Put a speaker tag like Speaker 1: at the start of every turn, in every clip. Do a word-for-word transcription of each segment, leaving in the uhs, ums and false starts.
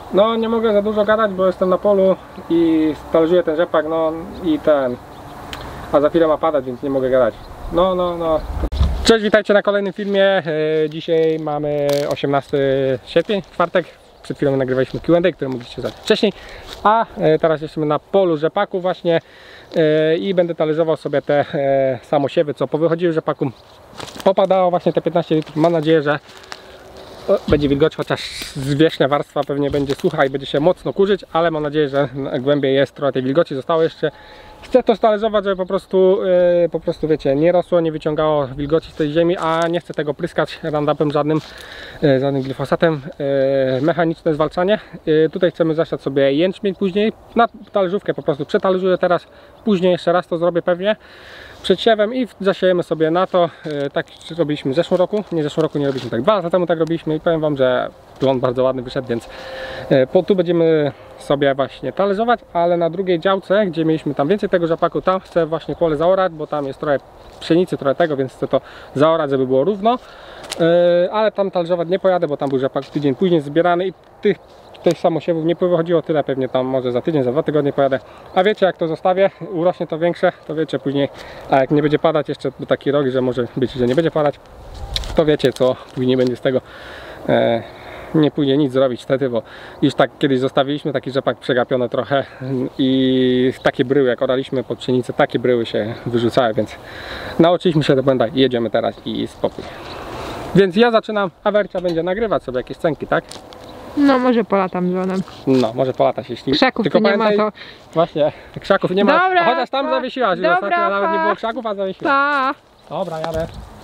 Speaker 1: No nie mogę za dużo gadać, bo jestem na polu i talerzuję ten rzepak, no i ten, a za chwilę ma padać, więc nie mogę gadać. No, no, no. Cześć, witajcie na kolejnym filmie. Dzisiaj mamy osiemnasty sierpień, czwartek. Przed chwilą nagrywaliśmy Q and A, które mogliście zobaczyć wcześniej. A teraz jesteśmy na polu rzepaku właśnie i będę talerzował sobie te samosiewy, co powychodziły z rzepaku. Popadało właśnie te piętnaście litrów. Mam nadzieję, że będzie wilgoć, chociaż zwierzchnia warstwa pewnie będzie sucha i będzie się mocno kurzyć, ale mam nadzieję, że głębiej jest trochę tej wilgoci, zostało jeszcze. Chcę to stalerzować, żeby po prostu, yy, po prostu wiecie, nie rosło, nie wyciągało wilgoci z tej ziemi, a nie chcę tego pryskać Roundupem żadnym, yy, żadnym glifosatem. Yy, mechaniczne zwalczanie. Yy, tutaj chcemy zasiać sobie jęczmień później, na talerzówkę po prostu przetalierzuję teraz, później jeszcze raz to zrobię pewnie przed siewem i zasiejemy sobie na to. Yy, tak robiliśmy w zeszłym roku, nie w zeszłym roku nie robiliśmy tak, dwa lata temu tak robiliśmy i powiem wam, że plon bardzo ładny wyszedł, więc yy, po tu będziemy sobie właśnie talerzować, ale na drugiej działce, gdzie mieliśmy tam więcej tego rzepaku, tam chcę właśnie pole zaorać, bo tam jest trochę pszenicy, trochę tego, więc chcę to zaorać, żeby było równo, yy, ale tam talerzować nie pojadę, bo tam był rzepak tydzień później zbierany i tych, tych samosiewów nie wychodziło tyle, pewnie tam może za tydzień, za dwa tygodnie pojadę, a wiecie, jak to zostawię, urośnie to większe, to wiecie później, a jak nie będzie padać jeszcze taki rok, że może być, że nie będzie padać, to wiecie, co później będzie z tego. Yy, nie pójdzie nic zrobić wtedy, bo już tak kiedyś zostawiliśmy taki rzepak przegapiony trochę i takie bryły, jak oraliśmy pod pszenicę, takie bryły się wyrzucały, więc nauczyliśmy się do błęda i jedziemy teraz i spokój. Więc ja zaczynam, a Wercia będzie nagrywać sobie jakieś scenki, tak?
Speaker 2: No może polatam dronem.
Speaker 1: No, może polatać, jeśli...
Speaker 2: Krzaków
Speaker 1: tylko
Speaker 2: nie ma, to...
Speaker 1: Właśnie, krzaków nie ma,
Speaker 2: Dobra,
Speaker 1: chociaż tam
Speaker 2: pa.
Speaker 1: zawiesiłaś,
Speaker 2: Dobra,
Speaker 1: ostatnio
Speaker 2: pa.
Speaker 1: nawet nie było krzaków, a zawiesiłaś.
Speaker 2: Pa.
Speaker 1: Dobra, jadę.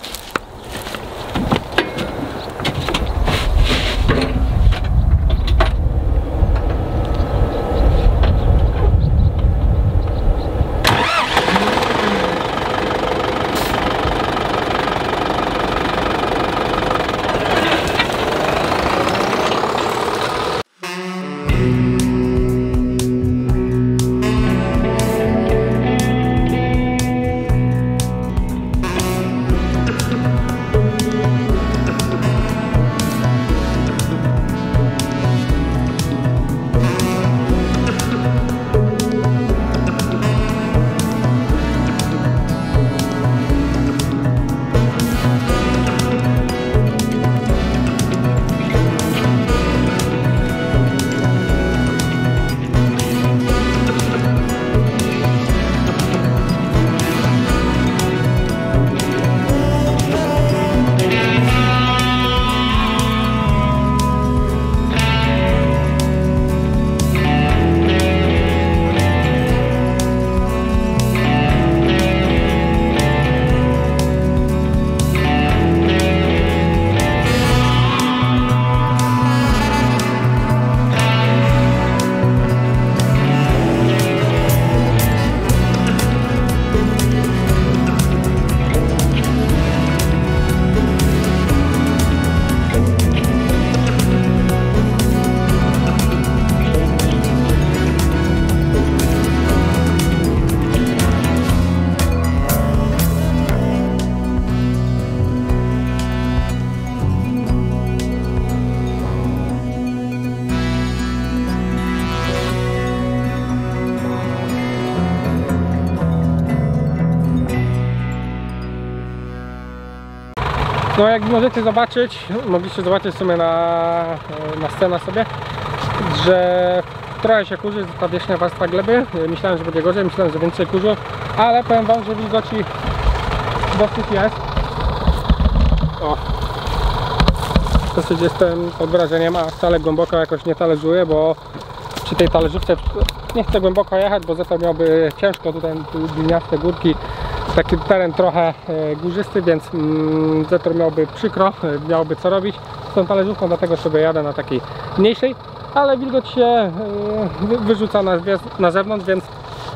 Speaker 1: No jak możecie zobaczyć, mogliście zobaczyć w sumie na, na scenę sobie, że trochę się kurzy ta wierzchnia warstwa gleby. Myślałem, że będzie gorzej, myślałem, że więcej kurzu, ale powiem wam, że wilgoci dosyć jest. O. Dosyć jestem pod wrażeniem, a wcale głęboko jakoś nie talerzuję, bo przy tej talerzówce nie chcę głęboko jechać, bo za to miałby ciężko, tutaj gliniaste górki, taki teren trochę górzysty, więc mm, Zetor miałby przykro, miałby co robić z tą talerzówką, dlatego sobie jadę na takiej mniejszej, ale wilgoć się y, wyrzuca na, na zewnątrz, więc y,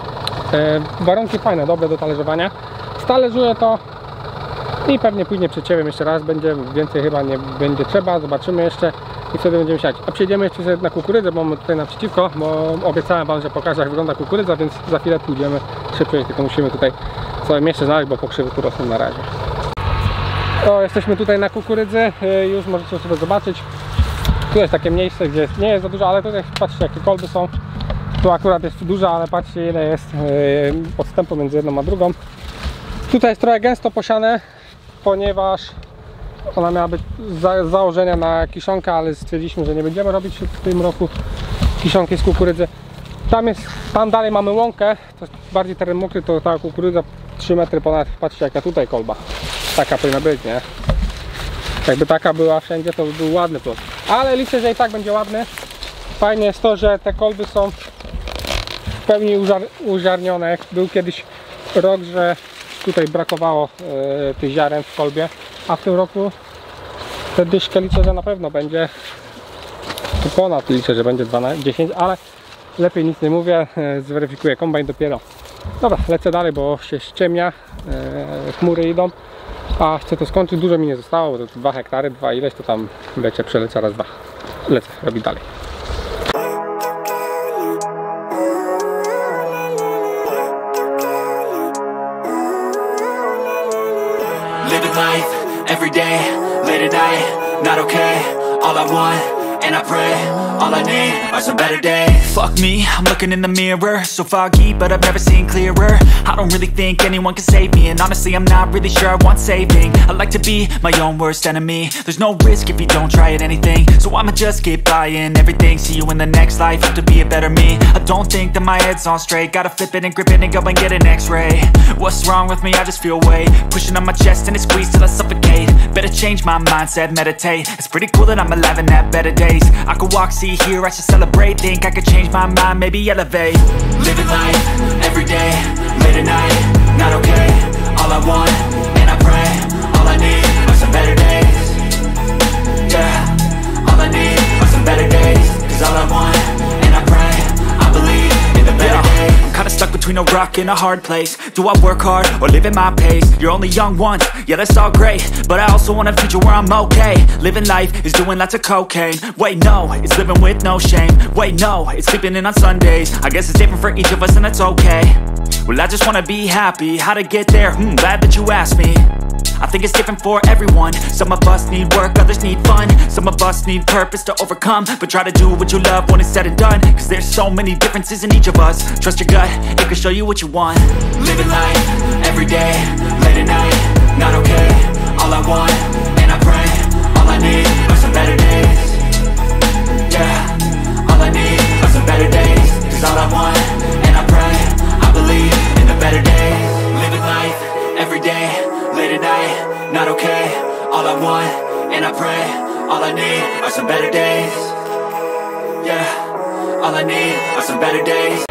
Speaker 1: warunki fajne, dobre do talerzowania. Stalerzuję to i pewnie później przeciewiem jeszcze raz, będzie więcej chyba nie będzie trzeba, zobaczymy jeszcze i wtedy będziemy siać. A przejdziemy jeszcze sobie na kukurydzę, bo mamy tutaj naprzeciwko, bo obiecałem wam, że pokażę, jak wygląda kukurydza, więc za chwilę pójdziemy szybciej, tylko musimy tutaj sobie miejsce znaleźć, bo pokrzywy tu rosną na razie. O, jesteśmy tutaj na kukurydzy, już możecie sobie zobaczyć. Tu jest takie miejsce, gdzie nie jest za dużo, ale tutaj patrzcie, jakie kolby są. Tu akurat jest duża, ale patrzcie, ile jest yy, odstępu między jedną a drugą. Tutaj jest trochę gęsto posiane, ponieważ ona miała być za, z założenia na kiszonkę, ale stwierdziliśmy, że nie będziemy robić w tym roku kiszonki z kukurydzy. Tam jest, tam dalej mamy łąkę, to jest bardziej teren mokry, to ta kukurydza trzy metry ponad, patrzcie jaka tutaj kolba. Taka powinna być, nie? Jakby taka była wszędzie, to by był ładny plot. Ale liczę, że i tak będzie ładny. Fajnie jest to, że te kolby są w pełni użar, uziarnione. Był kiedyś rok, że tutaj brakowało yy, tych ziaren w kolbie, a w tym roku te dyszkę liczę, że na pewno będzie tu ponad, liczę, że będzie dwanaście, dziesięć, ale lepiej nic nie mówię, yy, zweryfikuję kombajn dopiero. Dobra, lecę dalej, bo się ściemnia, yy, chmury idą, a chcę to skończyć, dużo mi nie zostało, bo to dwa hektary, dwa ileś, to tam lecie, przelecę raz, dwa. Lecę, robić dalej.
Speaker 3: Living life, every day, late at night, not okay. All I want, and I pray, all I need are some better days. Fuck me, I'm looking in the mirror, so foggy, but I've never seen clearer. I don't really think anyone can save me, and honestly I'm not really sure I want saving. I like to be my own worst enemy. There's no risk if you don't try at anything, so I'ma just keep buying everything. See you in the next life, have to be a better me. I don't think that my head's on straight, gotta flip it and grip it and go and get an x-ray. What's wrong with me? I just feel weight pushing on my chest and it squeezes till I suffocate. Better change my mindset, meditate. It's pretty cool that I'm alive and have better days. I could walk, see, hear, I should celebrate. Think I could change my mind, maybe elevate. Living life, every day, late at night, not okay. All I want, and I pray, all I need are some better days. Yeah, all I need are some better days. Cause all I want, and I pray, I believe in the better days. I'm kinda stuck between a rock and a hard place. Do I work hard or live at my pace? You're only young once, yeah that's all great, but I also want a future where I'm okay. Living life is doing lots of cocaine. Wait no, it's living with no shame. Wait no, it's sleeping in on Sundays. I guess it's different for each of us and that's okay. Well I just wanna be happy, how to get there? Hmm, glad that you asked me. I think it's different for everyone. Some of us need work, others need fun. Some of us need purpose to overcome. But try to do what you love when it's said and done. Cause there's so many differences in each of us. Trust your gut, it can show you what you want. Living life, every day, late at night, not okay. All I want, and I pray, all I need are some better days. Yeah, all I need are some better days. Cause all I want, and I pray, I believe in the better days. Living life, every day, late at night, not okay. All I want, and I pray, all I need are some better days. Yeah, all I need are some better days.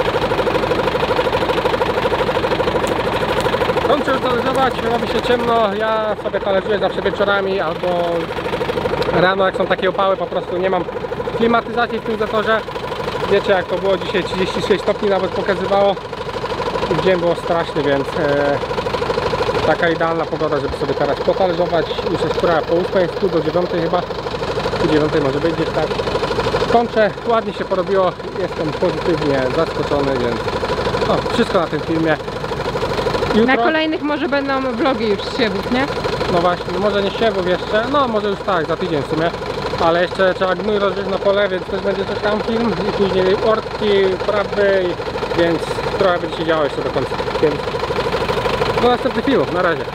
Speaker 1: Kończę już talerzować, robi się ciemno. Ja sobie talerzuję zawsze wieczorami albo rano, jak są takie opały, po prostu nie mam klimatyzacji w tym zatorze. Wiecie jak to było dzisiaj, trzydzieści sześć stopni nawet pokazywało. I dzień było straszny, więc e, taka idealna pogoda, żeby sobie teraz potalerzować. Już jest która po ósmej, pół do dziewiątej chyba. Po dziewiątej może być gdzieś tak. Kończę, ładnie się porobiło, jestem pozytywnie zaskoczony, więc no, wszystko na tym filmie. Jutro,
Speaker 2: Na kolejnych może będą vlogi już z siewów, nie?
Speaker 1: no właśnie, może nie siewów jeszcze, no może już tak, za tydzień w sumie. Ale jeszcze trzeba gnój rozżyć na pole, więc też będzie coś tam film. I później ortki, prawy, więc trochę będzie się działo jeszcze do końca. Więc do następnych filmów, na razie.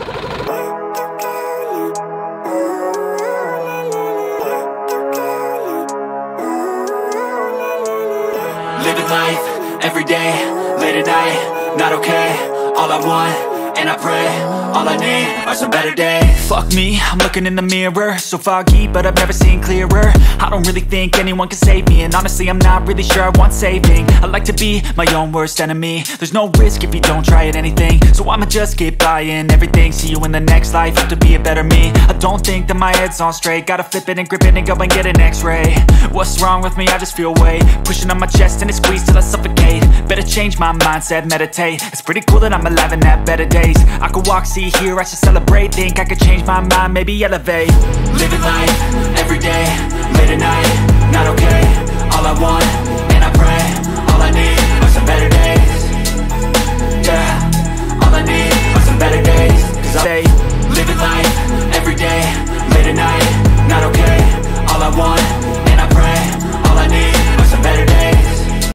Speaker 3: Living life, every day, late at night, not okay. All I want, and I pray, all I need are some better days. Fuck me, I'm looking in the mirror, so foggy, but I've never seen clearer. I don't really think anyone can save me, and honestly I'm not really sure I want saving. I like to be my own worst enemy. There's no risk if you don't try at anything, so I'ma just keep buying everything. See you in the next life, have to be a better me. I don't think that my head's on straight, gotta flip it and grip it and go and get an x-ray. What's wrong with me? I just feel weight pushing on my chest and it squeezes till I suffocate. Better change my mindset, meditate. It's pretty cool that I'm alive and have better days. I could walk, see, hear, I should celebrate. Think I could change my mind, maybe elevate. Living life,